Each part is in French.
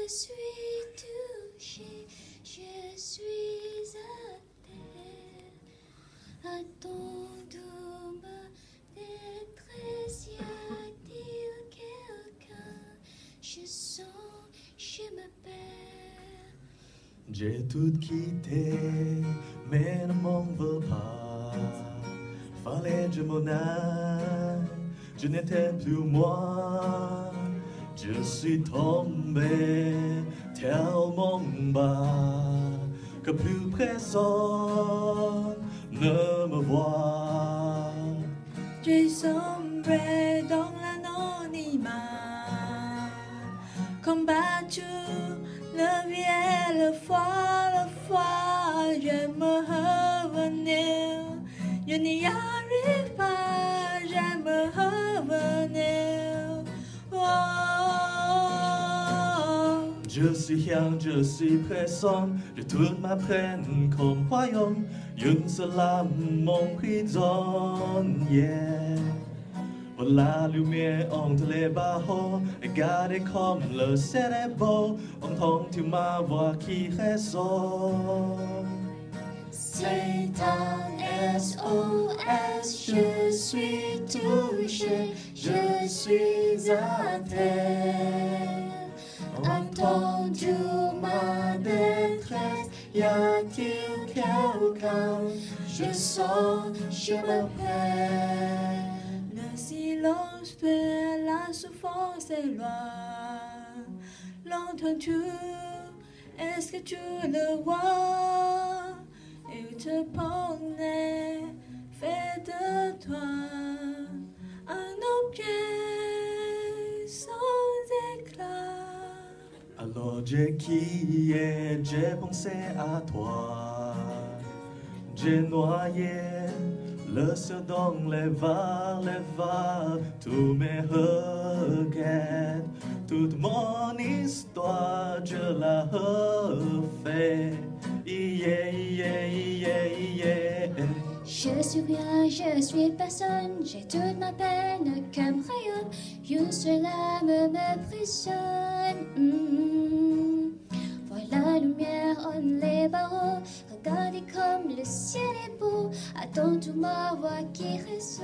suis touchée, je suis à terre. Attends-toi ma détresse, y a-t-il quelqu'un? Je sens, je me perds. J'ai tout quitté, mais ne m'en veux pas. Fallait que je m'en aille, je n'étais plus moi. Je suis tombé tellement bas que plus personne ne me voit. J'ai sombré dans l'anonymat, combattu le vieil, le froid, je me revenir, je n'y arrive pas, je me revenir. Oh. Je suis rien, je suis personne, j'ai toute ma peine comme royaume, une seule âme m'emprisonne, yeah. La lumière entre les barreaux, regardez comme le ciel est beau, entends-tu ma voix qui résonne? Satan, SOS, je suis touché, je suis à terre. Entends-tu ma détresse? Y a-t-il quelqu'un? Je sens, je me perds. Le silence fait la souffrance est loin. L'entends-tu? Est-ce que tu le vois? Il te promenait, fait de toi un objet sans éclat. Alors j'ai crié, j'ai pensé à toi, j'ai noyé le ciel dans les vagues, tous mes regrets, toute mon histoire, je la refais. Yeah, yeah, yeah, yeah. Je suis rien, je suis personne, j'ai toute ma peine comme royaume, une seule âme me prisonne. Voilà la lumière en les barreaux, regardez comme le ciel est beau, attends-tu ma voix qui résonne?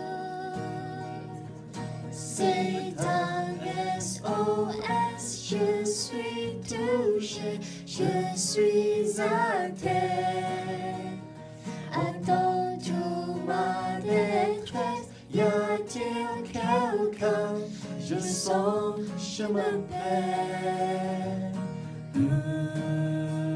Satan, SOS, je suis touché, je suis à terre. Attends-tu ma détresse? Y a-t-il quelqu'un? Je sens, je me perds.